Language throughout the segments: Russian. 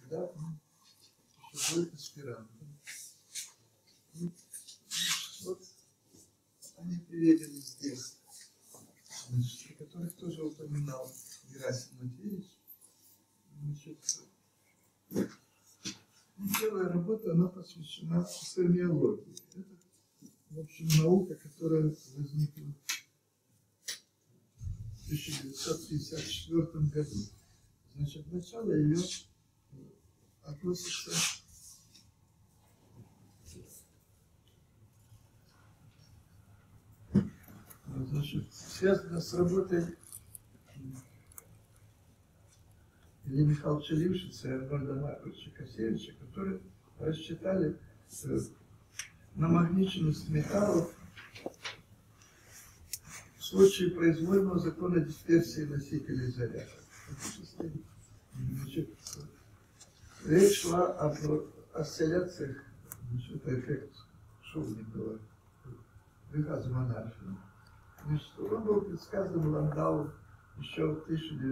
когда он еще был аспирантом. И вот они приведены здесь, значит, о которых тоже упоминал Герасим Матвеевич. Значит, первая работа, она посвящена спермиологии. Это, в общем, наука, которая возникла в 1954 году. Значит, начало ее относится связано с работой Ильи Михайловича Лившица и Арнольда Марковича Косевича, которые рассчитали намагниченность металлов в случае произвольного закона дисперсии носителей заряда. Значит, речь шла об осцилляциях, это эффект Шубникова, Вихаза Монаршина. Значит, он был предсказан Ландау еще в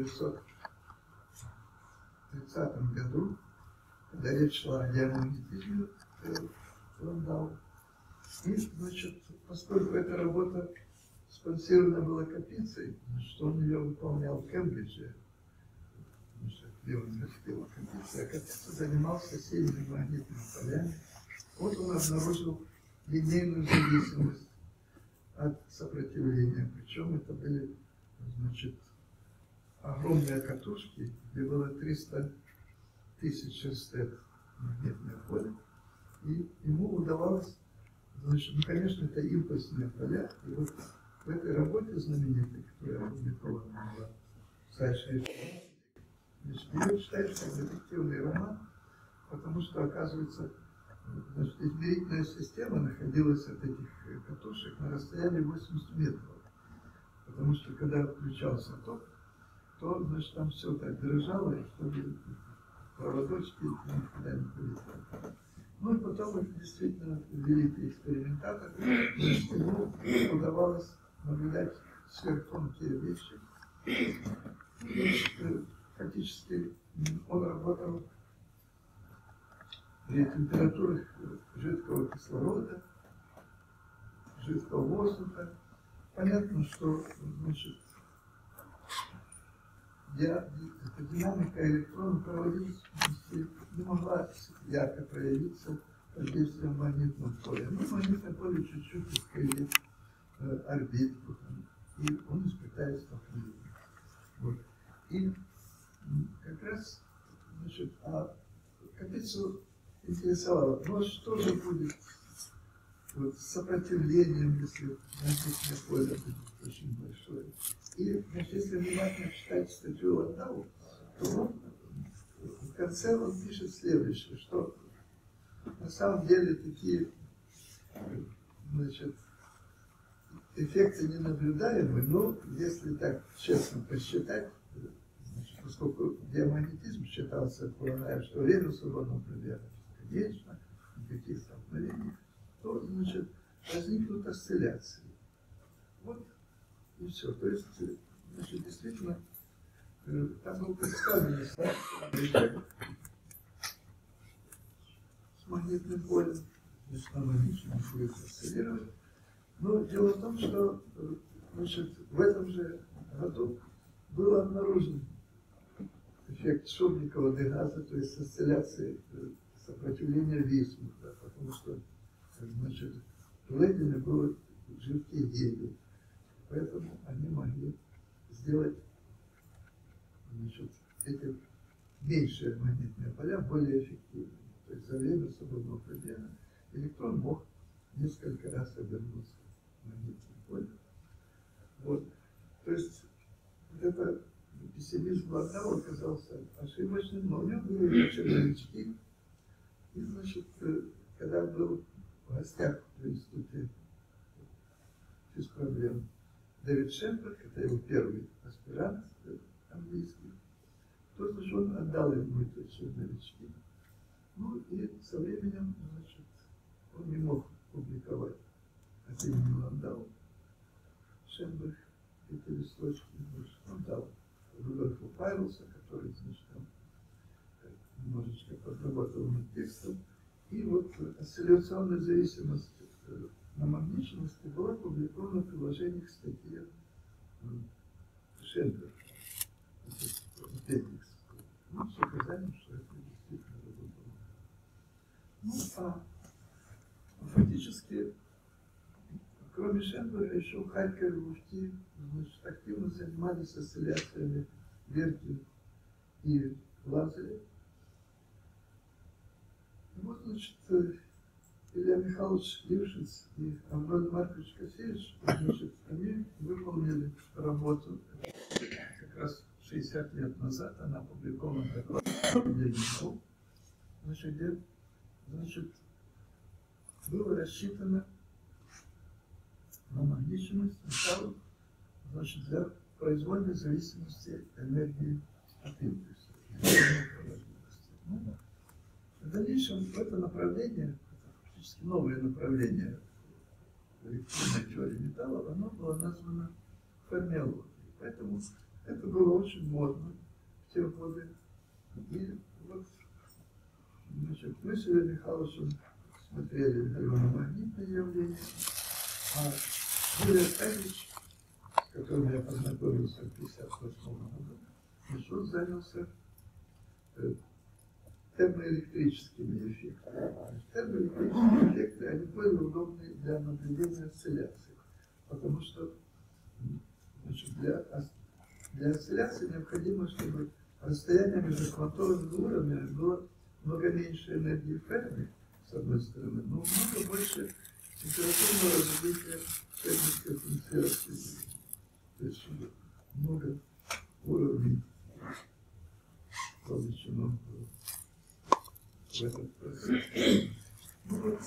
1930 году, когда речь шла о диамагнетизме Ландау. И, значит, поскольку эта работа спонсирована была Капицей, значит, он ее выполнял в Кембридже, где он университет Капицы, а Капица занимался сильными магнитными полями. Вот он обнаружил линейную зависимость от сопротивления. Причем это были, значит, огромные катушки, где было 300 тысяч степ магнитное поле. И ему удавалось, значит, ну, конечно, это импульсные поля. И вот в этой работе знаменитой, которая опубликована была в Сайшеве, значит, ее считают как детективный роман, потому что, оказывается, значит, измерительная система находилась от этих катушек на расстоянии 80 метров. Потому что, когда включался ток, то, значит, там все так дрожало, и чтобы проводочки никуда не полетели. Ну и потом их действительно великий экспериментатор, значит, ему удавалось наблюдать сверхтонкие вещи. Значит, фактически он работал при температурах жидкого кислорода, жидкого воздуха. Понятно, что, значит, динамика электрона проводилась, не могла ярко проявиться под действием магнитного поля. Но магнитное поле чуть-чуть искривит орбиту, и он испытает столкновение. Вот. И как раз, значит, Капицу интересовало, ну что же будет вот, с сопротивлением, если магнитное поле будет очень большое. И, значит, если внимательно читать статью Ландау, то он, в конце он пишет следующее, что на самом деле такие, значит, эффекты не наблюдаемы, но если так честно посчитать, значит, поскольку диамагнетизм считался, что время свободного пробега конечно, никаких столкновений, то, значит, возникнут осцилляции. Вот и все. То есть, значит, действительно, там был представлен с магнитным полем, значит, там лично будет осциллировать. Но дело в том, что, значит, в этом же году был обнаружен эффект Шубникова-Дегаза, то есть осцилляции сопротивления Висмута, потому что, значит, в Лейдене было жидкий гелий. Поэтому они могли сделать, значит, эти меньшие магнитные поля более эффективными. То есть за время свободного пробега электрон мог несколько раз обернуться в магнитное поле. Вот. То есть вот это пессимизм Ландау оказался ошибочным, но у него были еще новички. И, значит, когда был в гостях в институте физпроблем Дэвид Шемберг, это его первый аспирант английский, то, значит, он отдал ему это еще новички. Ну и со временем, значит, он не мог публиковать от имени Ландау. Шемберг эти листочки, значит, он дал Рудольфу Пайрлса, который, значит, там немножечко работал над текстом. И вот осцилляционная зависимость намагниченности была опубликована в приложении к статье Шендлера. Ну, с указанием, что это действительно работало. Ну, а фактически, кроме Шендлера, еще Харьков и Луфти, значит, активно занимались осцилляциями Верки и Лазаря. И вот, значит, Илья Михайлович Лившиц и Антон Маркович Косевич, значит, они выполнили работу как раз 60 лет назад, она опубликована в докладе Ленинского, значит, где, значит, было рассчитано намагниченность металлов, значит, для произвольной зависимости энергии от импульса. В дальнейшем это направление, это фактически новое направление электронной теории металлов, оно было названо фермиологией. Поэтому это было очень модно в те годы. И вот, значит, мы с Ильей Михайловичем смотрели галваномагнитные явления, а Юрий Аркадьевич, с которым я познакомился в 1958 году, значит, он занялся термоэлектрическими эффектами. Термоэлектрические эффекты, они более удобны для наблюдения осцилляций, потому что, значит, для осцилляции необходимо, чтобы расстояние между квантовыми уровнями было много меньше энергии Ферми, с одной стороны, но много больше температурного развития фермерской функции. То есть много уровней получено в этот процесс. Ну, вот.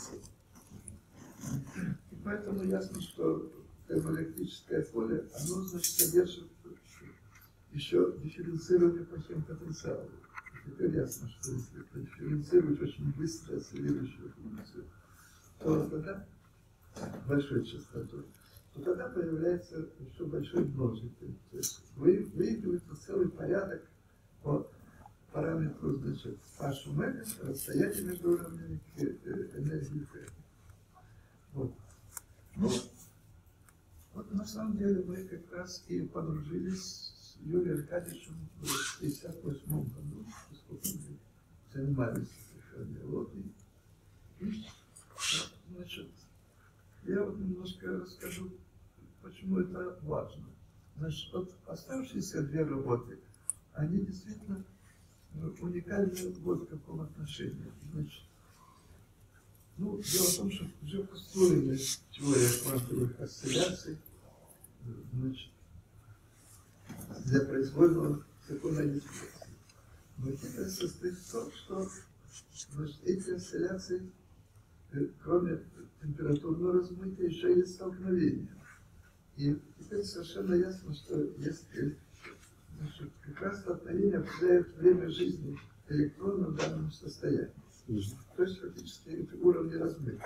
И поэтому ясно, что термоэлектрическое поле, оно, значит, содержит еще дифференцирование по химпотенциалу. Теперь ясно, что если продифференцировать очень быстро осциллирующую функцию, то тогда большой частотой, то тогда появляется еще большой множитель. То есть выигрывается целый порядок по параметру, значит, H омега, расстояние между уровнями энергии Ферми. Вот. Ну, вот на самом деле мы как раз и подружились с Юрием Аркадьевичем в 1958 году, поскольку мы занимались фермиологией. И, значит, я вот немножко расскажу, почему это важно. Значит, вот оставшиеся две работы, они действительно уникальны вот в каком отношении. Значит, ну, дело в том, что уже построена теория квантовых осцилляций, значит, для произвольного закона дифференции. Но хитрость состоит в том, что, значит, эти осцилляции, кроме температурного размытия, еще есть столкновения. И теперь совершенно ясно, что если, значит, как раз столкновение определяет время жизни электрона в данном состоянии. То есть фактически эти уровни размыты.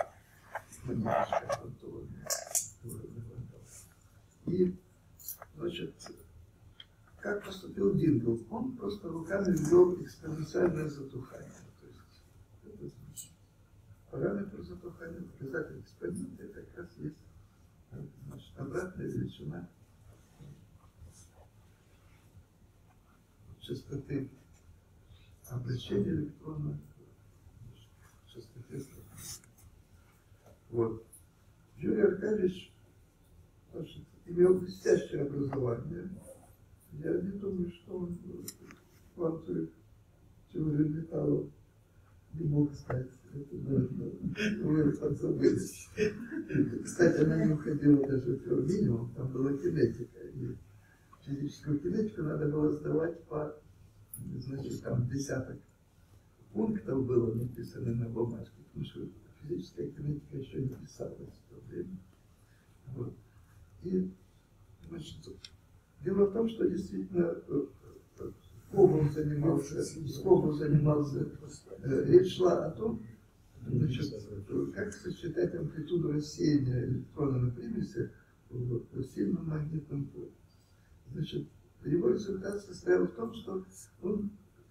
И, значит, как поступил Дингл? Он просто руками ввел экспоненциальное затухание. То есть, это, значит, параметр затухания, показатель экспонента, это как раз есть, значит, обратная величина частоты обращения электрона, частоте столкновения. Вот. Юрий Аркадьевич, значит, имел блестящее образование. Я не думаю, что он квантовую теорию металлов не мог стать. Это, наверное, вы подзабылись. Кстати, она не уходила даже в минимум, там была кинетика. И физическую кинетику надо было сдавать по, значит, там десяток пунктов было написано на бумажке, потому что физическая кинетика еще не писалась в то время. Вот. И, значит, дело в том, что действительно Хоббл занимался, речь шла о том, значит, как сочетать амплитуду рассеяния электрона на примеси в сильном магнитном поле. Значит, его результат состоял в том, что он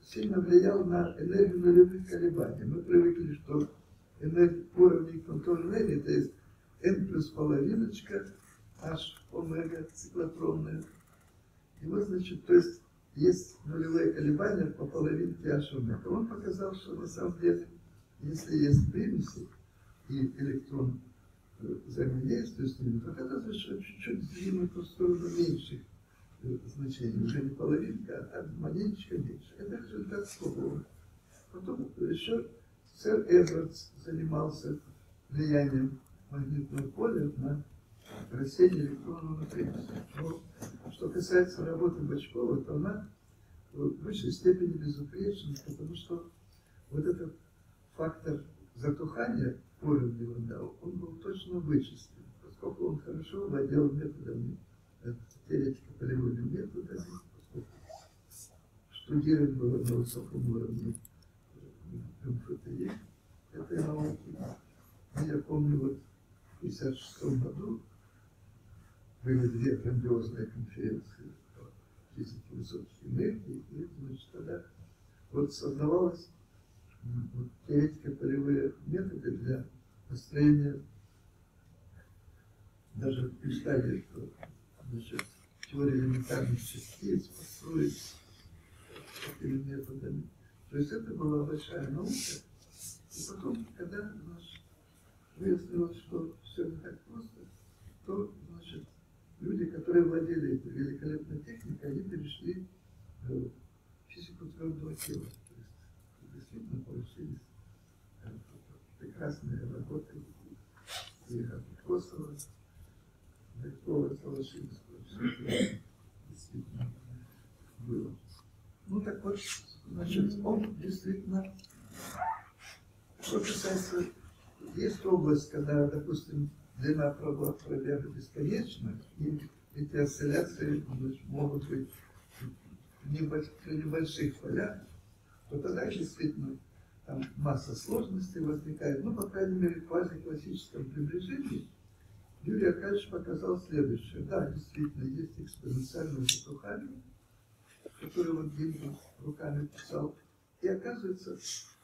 сильно влиял на энергию нулевых колебаний. Мы привыкли, что уровень контрольной энергии, то есть n плюс половиночка, h омега циклотронная. И вот, значит, то есть нулевые колебания по половинке h омега. Он показал, что на самом деле, если есть примеси и электрон взаимодействует с ними, то это значит чуть-чуть сдвинуто в сторону меньших значений. Уже не половинка, а так маленечко меньше. Это результат свободы. Потом еще сэр Эдвардс занимался влиянием магнитного поля на рассеяние электронов на примеси. Но что касается работы Бочкова, то она в высшей степени безупречна, потому что вот этот фактор затухания уровня Ландау, он был точно вычислен, поскольку он хорошо владел методами теоретика полевыми методами, поскольку штудирован было на высоком уровне МФТИ этой науки. Я помню, вот в 1956 году были две грандиозные конференции по физике высоких энергий, и, значит, тогда вот создавалась вот, теоретико-полевые методы для построения, даже представили, что, значит, теорию элементарных частиц построить такими методами. То есть это была большая наука. И потом, когда выяснилось, что все не так просто, то, значит, люди, которые владели этой великолепной техникой, они перешли в физику твердого тела. То есть действительно получились прекрасные работы и Косова, Белькова, Солошинского. Действительно было. Ну так вот, значит, он действительно, что касается, есть область, когда, допустим, длина пробега бесконечна, и эти осцилляции, значит, могут быть при небольших полях, то тогда действительно там масса сложностей возникает. Ну, по крайней мере, в квазиклассическом приближении Юрий Аркадьевич показал следующее. Да, действительно, есть экспоненциальное затухание, которое вот Гинзбург руками писал. И оказывается,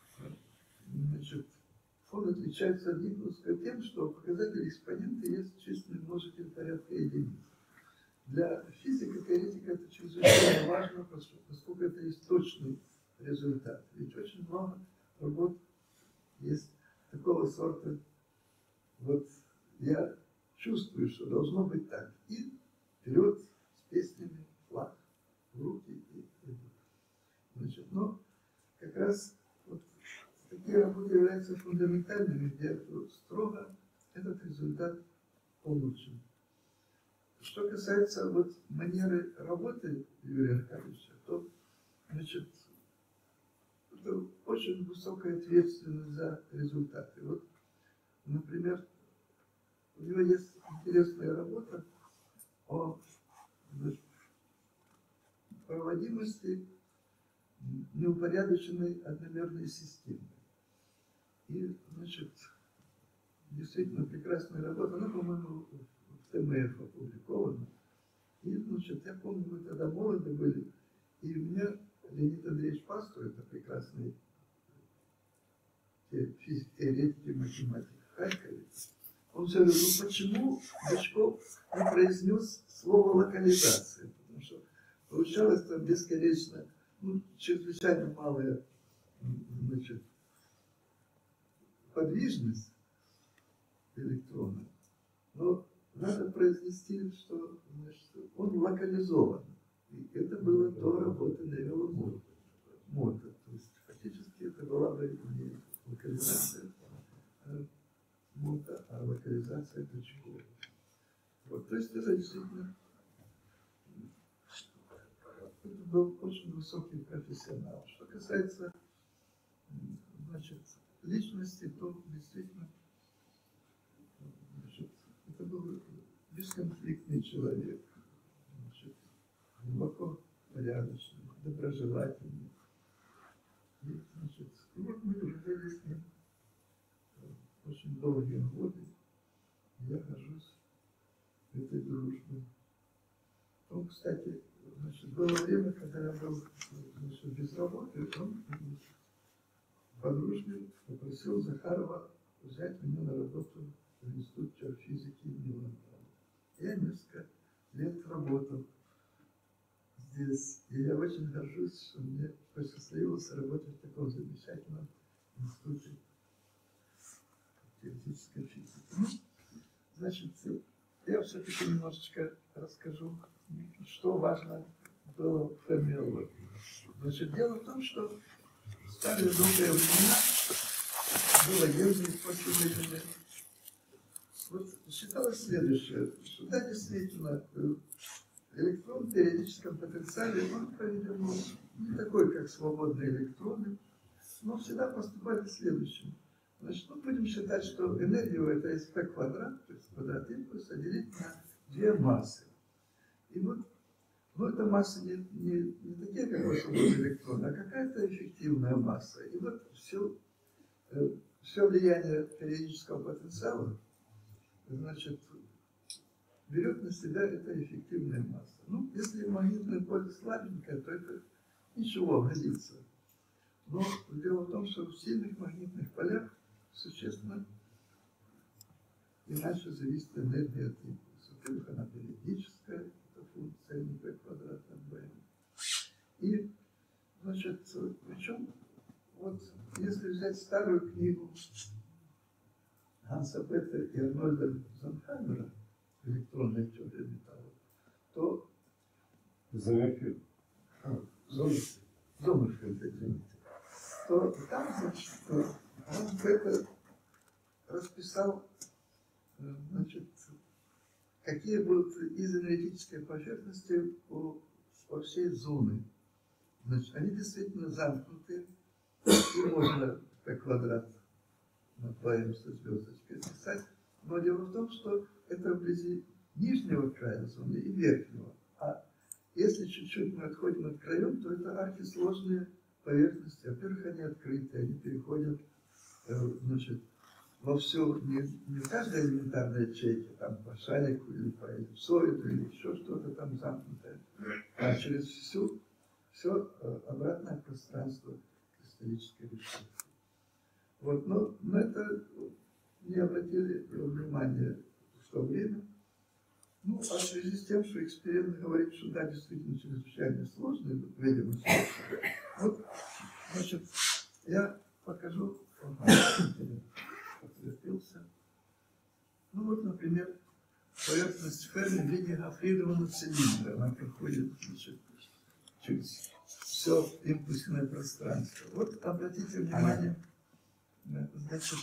значит, он отличается от Гинзбургского тем, что показатель экспонента есть численный множитель порядка единиц. Для физика, теоретика это чрезвычайно важно, поскольку это есть точный результат. Ведь очень много работ есть такого сорта. Вот я чувствую, что должно быть так. И вперед с песнями, флаг в руки и идут. Значит, но как раз вот такие работы являются фундаментальными, где строго этот результат получен. Что касается вот манеры работы Юрия Аркадьевича, то, значит, это очень высокая ответственность за результаты. Вот, например, у него есть интересная работа о, значит, проводимости неупорядоченной одномерной системы. И, значит, действительно прекрасная работа. Она, по-моему, в ТМФ опубликована. И, значит, я помню, мы тогда молоды были, и у меня Леонид Андреевич Пастур, это прекрасный физик-теоретик и математик в Харькове, он все говорил, ну почему Бочков не произнес слово локализация? Потому что получалось там бесконечно, ну, чрезвычайно малая, значит, подвижность электрона. Но надо произнести, что, значит, он локализован. И это было до работы Невилла Мотта. То есть фактически это была бы не локализация Мотта, а локализация Бочкова. Вот, то есть это действительно был очень высокий профессионал. Что касается, значит, личности, то действительно, значит, это был бесконфликтный человек, значит, глубоко порядочный, доброжелательный. И, значит, и вот мы жили с ним очень долгие годы. Я горжусь этой дружбой. Он, кстати, значит, было время, когда я был, значит, без работы, он по дружбе попросил Захарова взять меня на работу в Институт физики имени Ломоносова. Я несколько лет работал здесь, и я очень горжусь, что мне посчастливилось работать в таком замечательном институте теоретической физики. Ну, значит, я все-таки немножечко расскажу, что важно было в фермиологии. Значит, дело в том, что в старые добрые времена было езжие после. Вот считалось следующее, что да, действительно, электрон в периодическом потенциале, он, по-видимому, не такой, как свободные электроны, но всегда поступали следующим. Значит, мы будем считать, что энергию это sp квадрат, то есть квадрат импульса, делить на две массы. И вот, ну, эта масса не такие, как свободный электрон, а какая-то эффективная масса. И вот все влияние периодического потенциала, значит, берет на себя эта эффективная масса. Ну, если магнитное поле слабенькое, то это ничего, годится. Но дело в том, что в сильных магнитных полях существенно иначе зависит энергия от импульса. Во-первых, она периодическая, это функция p квадрат на b. И, значит, причем, вот если взять старую книгу Ганса Петера и Арнольда Зонхаймера «Электронная теория металла», то Зомерфельд, извините, то там, значит, Ганс Петер расписал, значит, какие будут изоэнергетические поверхности по всей зоне. Значит, они действительно замкнуты, и можно p квадрат на 2m со звездочкой писать. Но дело в том, что это вблизи нижнего края зоны и верхнего. А если чуть-чуть мы отходим от краев, то это архисложные поверхности. Во-первых, они открыты, они переходят, значит, во всю, не в каждой элементарной ячейке, там по шарику или по эллипсоиду или еще что-то там замкнутое, а через все обратное пространство кристаллической решетки. Вот, но на это не обратили внимания в то время. Ну, а в связи с тем, что эксперимент говорит, что да, действительно чрезвычайно сложный, видимо, вот, значит, я покажу, подтвердился. Ну вот, например, поверхность Ферми в виде гофрированного цилиндра. Она проходит, значит, через все импульсное пространство. Вот обратите внимание, значит,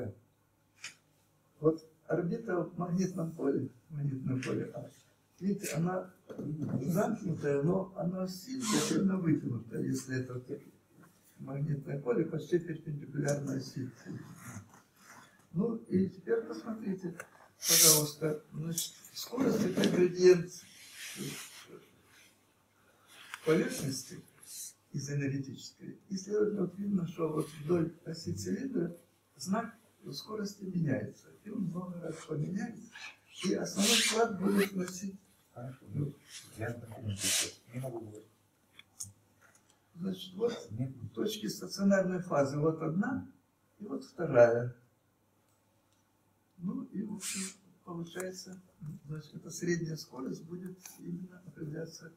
вот орбита в магнитном поле А, видите, она замкнутая, но она сильно вытянута, если это магнитное поле почти перпендикулярно оси. Ну и теперь посмотрите, пожалуйста, значит, скорость это градиент поверхности изоэнергетической. И следовательно, вот видно, что вот вдоль оси цилиндра знак скорости меняется. И он много раз поменяется. И основной склад будет носить. Значит, вот точки стационарной фазы. Вот одна и вот вторая. Ну и в общем получается, значит, эта средняя скорость будет именно определяться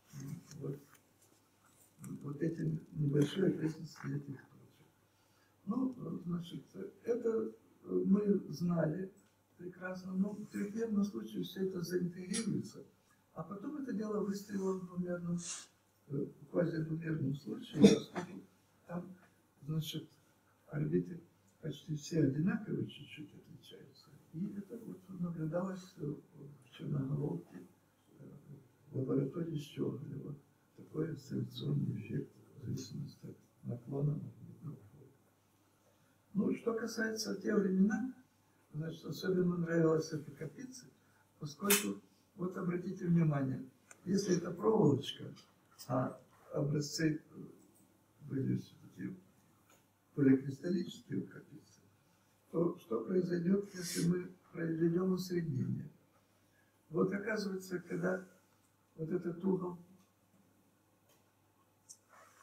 вот этим небольшой окрестности этих точек. Ну, значит, это мы знали прекрасно, но в трехмерном случае все это заинтегрируется, а потом это дело выстрелило в двумерном, квазидвумерном случае, поскольку там, значит, орбиты почти все одинаковые, чуть-чуть отличаются. И это вот наблюдалось в черноголовке в лаборатории Щеголева. Такой осцилляционный эффект в зависимости от наклона магнитного поля. Ну, что касается тех времена, значит, особенно нравилось это Капице, поскольку, вот обратите внимание, если это проволочка, а образцы были все-таки поликристаллические у Капице, то что произойдет, если мы произведем усреднение? Вот оказывается, когда вот этот угол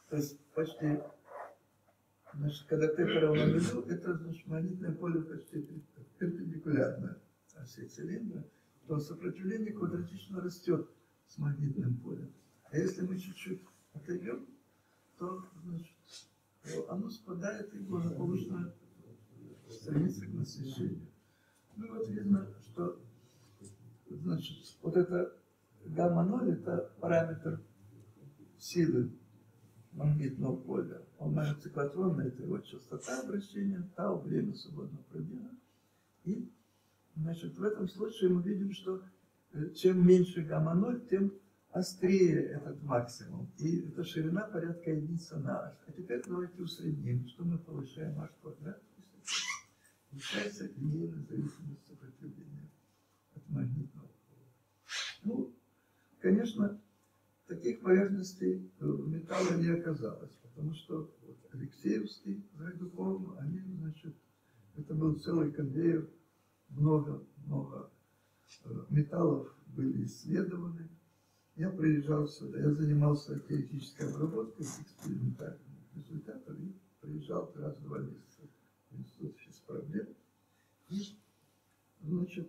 То есть почти, значит, когда Т равно нулю, это значит магнитное поле почти перпендикулярно оси цилиндра, то сопротивление квадратично растет с магнитным полем. А если мы чуть-чуть отойдем, то, значит, оно спадает и благополучно стремится к насыщению. Ну вот видно, что, значит, вот это гамма-0 это параметр силы магнитного поля. Он циклотронный, это его частота обращения, тау, время свободного пробега. И, значит, в этом случае мы видим, что чем меньше гамма-0, тем острее этот максимум. И эта ширина порядка единицы на h. А теперь давайте усредним, что мы получаем h квадрат. Получается линейная зависимость сопротивления от магнитного поля. Ну, конечно, таких поверхностей металла не оказалось, потому что вот Алексеевский с Гайдуковым, они, значит, это был целый конвейер, много металлов были исследованы. Я приезжал сюда, я занимался теоретической обработкой экспериментальных результатов и приезжал раз в 2 месяца в институт физпроблем. И, значит,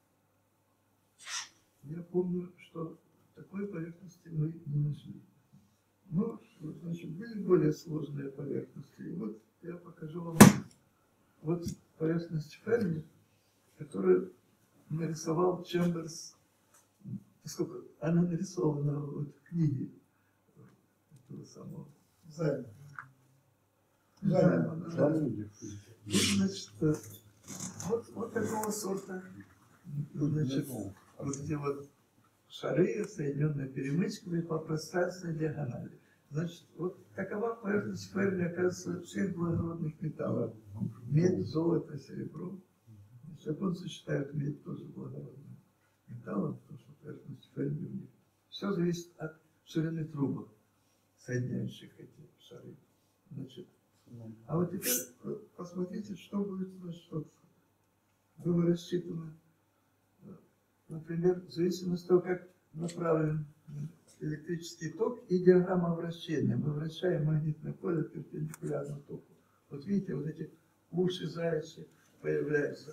я помню, что такой поверхности мы не нашли. Но, значит, были более сложные поверхности. И вот я покажу вам вот поверхность Ферми, которую нарисовал Чемберс. Поскольку она нарисована вот в книге этого самого Займана. Значит, вот такого сорта, значит, вот где вот шары, соединенные перемычками по пространственной диагонали. Значит, вот такова поверхность Ферми, оказывается, всех благородных металлов. Медь, золото, серебро. Японцы считают медь тоже благородным металлом, потому что поверхность Ферми у них. Все зависит от ширины трубок, соединяющих эти шары. Значит, а вот теперь посмотрите, что будет, значит, вот было рассчитано. Например, в зависимости от того, как направлен электрический ток и диаграмма вращения. Мы вращаем магнитное поле перпендикулярно току. Вот видите, вот эти уши заячьи появляются.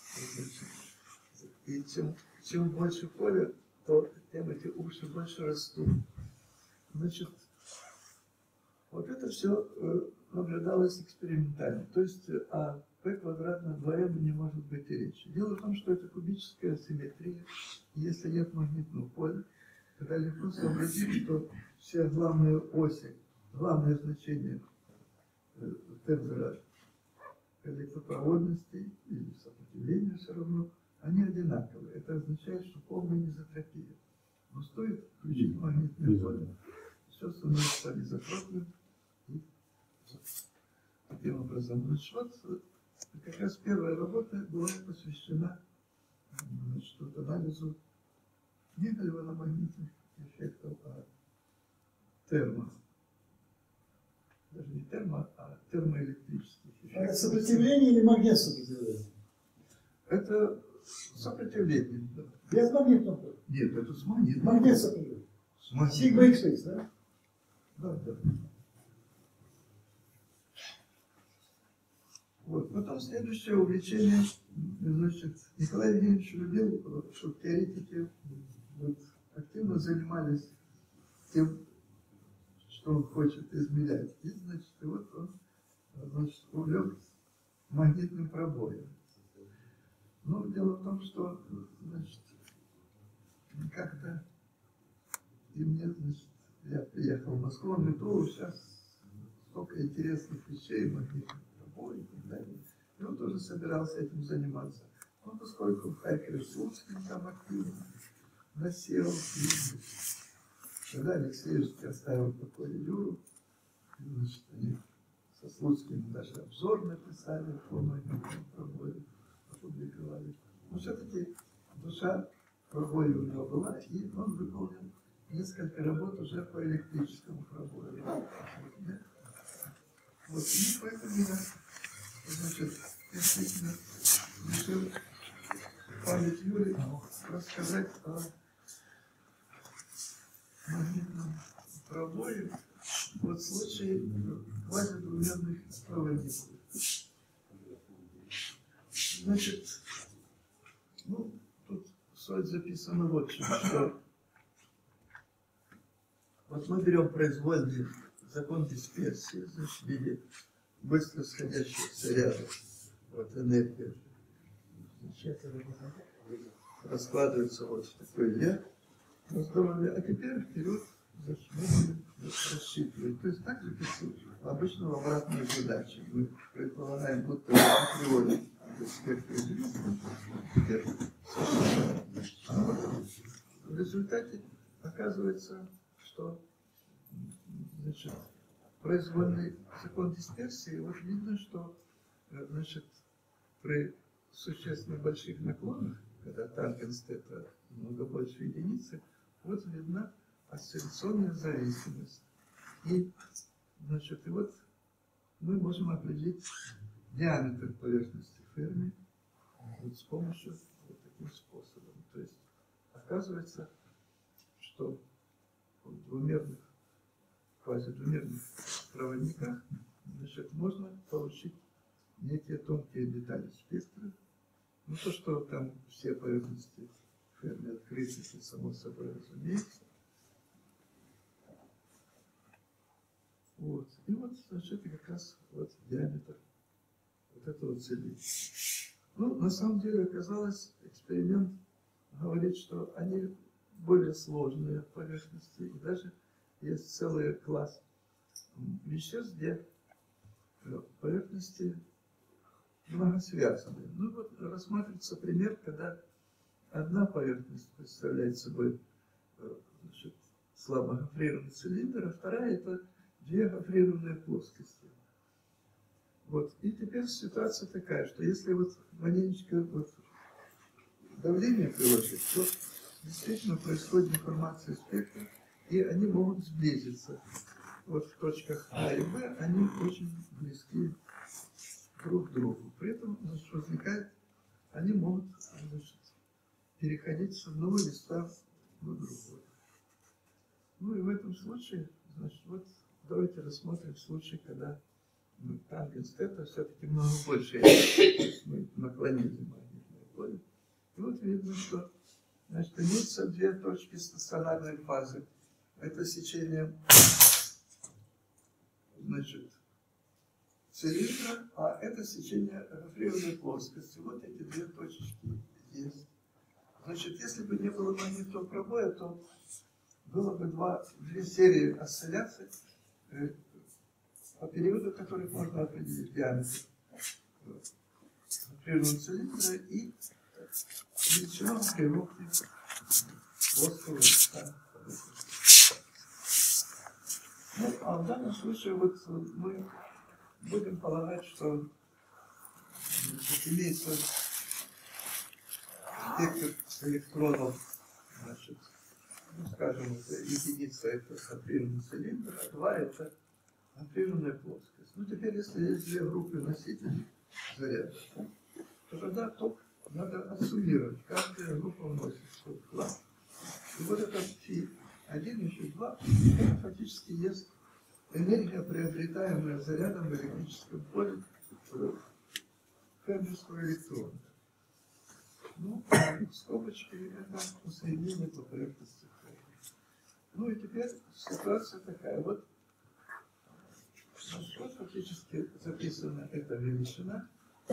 И чем больше поля, то тем эти уши больше растут. Значит, вот это все наблюдалось экспериментально. То есть о p квадрат на 2m не может быть и речи. Дело в том, что это кубическая симметрия. Если нет магнитного поля, тогда легко сообразить, что все главные оси, главное значение тензора электропроводности и сопротивления все равно, они одинаковые. Это означает, что полная низотропия. Но стоит включить магнитное поле, все становится изотропным. И таким образом, значит, вот как раз первая работа была посвящена, значит, вот анализу не гальваномагнитных эффектов, а даже не а термоэлектрических эффектов. Это сопротивление или магнит сопротивление? Это сопротивление, да. Без магнитного поля? Нет, это с магнитом. Магнит сопротивление. Сигма XX, да? Да, да. Вот. Потом следующее увлечение, значит, Николай Евгеньевич любил, чтобы теоретики вот, активно занимались тем, что он хочет измерять. И, значит, и вот он, значит, увлек магнитным пробоем. Но дело в том, что, значит, как-то и мне, значит, я приехал в Москву, он говорит, сейчас столько интересных вещей, магнитных пробоев и так далее. И он тоже собирался этим заниматься. Но поскольку в Харькове Слуцкий там активно насел, и, когда Алексеевский оставил в покое Юру, значит, они со Слуцким даже обзор написали по магнитному пробою, опубликовали. Но все-таки душа пробоя у него была, и он выполнил несколько работ уже по электрическому пробою. Вот, и поэтому я, значит, действительно решил память Юрия рассказать о магнитном пробое. вот случай квазидвумерных проводников. Значит, ну, тут суть записана вот в чем, что вот мы берем произвольный закон дисперсии, значит, в виде быстро сходящихся рядом, вот энергия, значит, раскладывается вот в такой ряд, а теперь вперед, значит, мы будем рассчитывать. То есть так же, как обычно в обратной задаче. Мы предполагаем, будто мы приводим к спектру известности, теперь в результате оказывается, что, значит, произвольный закон дисперсии, вот видно, что, значит, при существенно больших наклонах, когда тангенс это много больше единицы, вот видна осцилляционная зависимость. И, значит, и вот мы можем определить диаметр поверхности Ферми вот с помощью вот таким способом. То есть оказывается, что в двумерных, квазидвумерных проводниках, значит, можно получить некие тонкие детали спектра. Ну, то, что там все поверхности Ферми открыты, это само собой разумеется. Вот. И вот, значит, это как раз вот диаметр вот этого цилиндра. Ну, на самом деле, оказалось, эксперимент говорит, что они более сложные поверхности, и даже есть целый класс веществ, где поверхности многосвязанные. Ну, вот рассматривается пример, когда одна поверхность представляет собой, значит, слабо гофрированный цилиндр, а вторая это две гофрированные плоскости. Вот. И теперь ситуация такая, что если вот маленечко вот давление приложить, то действительно происходит деформация спектра, и они могут сблизиться. Вот в точках А и Б они очень близки друг к другу. При этом, значит, возникает, они могут, значит, переходить с одного листа на другой. Ну и в этом случае, значит, вот давайте рассмотрим случай, когда тангенс θ все-таки много больше. То есть мы наклонили магнитное поле. И вот видно, что, значит, имеются две точки стационарной фазы. Это сечение, значит, цилиндра, а это сечение гофрированной плоскости. Вот эти две точечки есть. Значит, если бы не было магнитного пробоя, то было бы две серии осцилляций по периоду, которых можно определить диаметр гофрированного цилиндра и величину гофрировки плоского листа. Ну, а в данном случае вот мы будем полагать, что, значит, имеется спектр электронов, значит, ну, скажем, единица это гофрированный цилиндр, а 2 это гофрированная плоскость. Ну, теперь, если есть две группы носителей заряда, то тогда ток надо отсуммировать. Каждая группа вносит свой вклад. И вот это фи 1 и фи 2, это фактически есть энергия, приобретаемая зарядом в электрическом поле фермерского электрона. Ну, скобочки это усреднение по поверхности Ферми. Ну и теперь ситуация такая. Вот, вот фактически записана эта величина.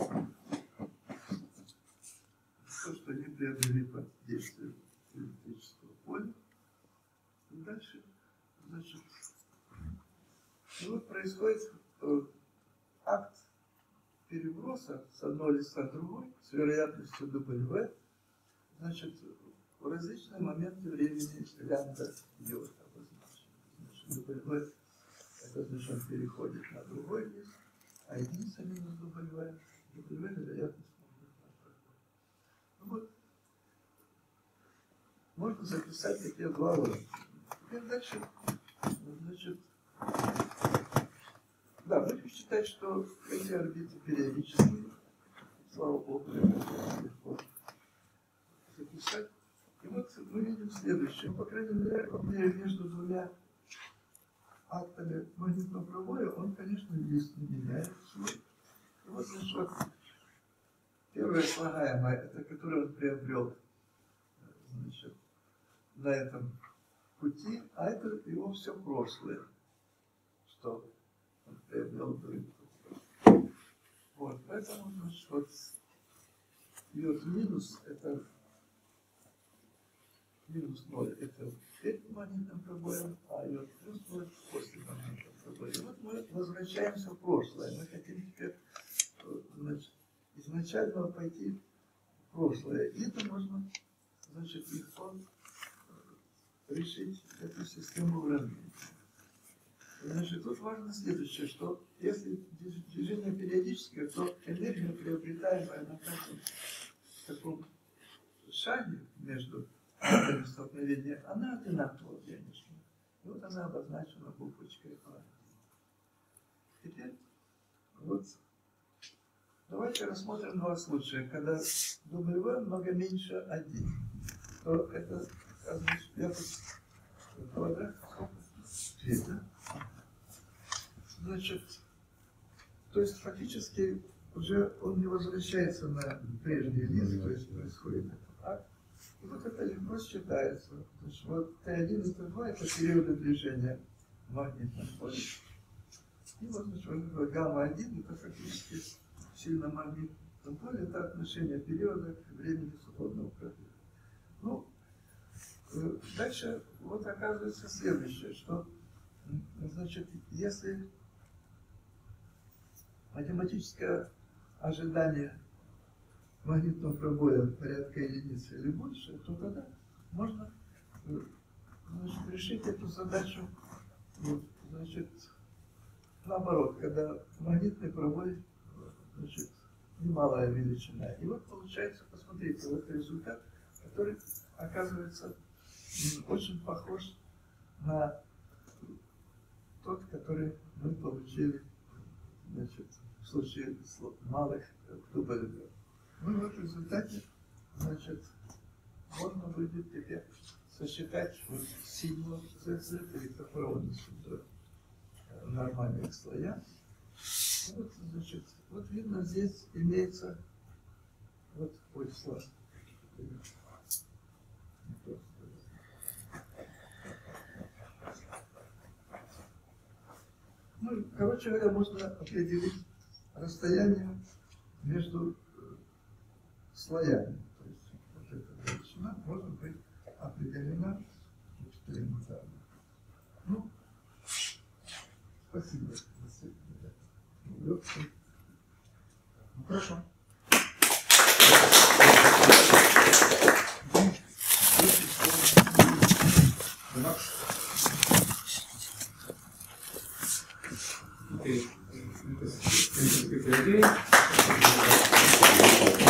То, что они приобрели под действием электрического поля. И дальше, значит, и вот происходит акт переброса с одного листа на другой с вероятностью W, значит, в различные моменты времени лямбда идет обозначен. Значит, W это значит, он переходит на другой лист, а единица минус W вероятность может быть на другой. Ну вот, можно записать такие два уровня. Теперь дальше, значит, да, будем считать, что эти орбиты периодические. Слава Богу, это легко записать. И вот мы видим следующее. По крайней мере, между двумя актами магнитного пробоя, он, конечно, есть, не меняет свой. И вот, значит, вот первое слагаемое, это которое он приобрел, значит, на этом пути, а это его все прошлое, что он приобрел до этого. Вот, поэтому, значит, вот йод минус, это минус 0, это перед магнитным пробоем, а йод плюс 0 после магнитного пробоя. И вот мы возвращаемся в прошлое. Мы хотим теперь, значит, изначально пойти в прошлое. И это можно, значит, легко решить эту систему уравнений. Значит, тут важно следующее, что если движение периодическое, то энергия, приобретаемая на каждом таком шаге между атомами столкновения, она одинакова, конечно. И вот она обозначена буквочкой А. Теперь вот давайте рассмотрим два случая. Когда W много меньше 1, то это, значит, я тут квадрат, сколько? 3, да? Значит, то есть фактически уже он не возвращается на прежний лист, то есть происходит этот акт. И вот это легко считается. Значит, вот Т1 и Т2 это периоды движения в магнитном поле. И вот, значит, вот гамма-1 это фактически сильно магнитном поле, это отношение периода к времени свободного пробега. Ну, дальше вот оказывается следующее, что, значит, если математическое ожидание магнитного пробоя порядка единицы или больше, то тогда можно, значит, решить эту задачу, вот, значит, наоборот, когда магнитный пробой, значит, немалая величина. И вот получается, посмотрите, вот результат, который оказывается очень похож на тот, который мы получили, значит, в случае малых W. Ну и вот в результате, значит, можно будет теперь сосчитать вот сигму ZZ электропроводности до нормальных слоя. Вот, значит, вот видно, здесь имеется вот слой. Ну, короче говоря, можно определить расстояние между слоями. То есть вот эта величина может быть определена экспериментально. Ну, спасибо. Ну, хорошо. Okay.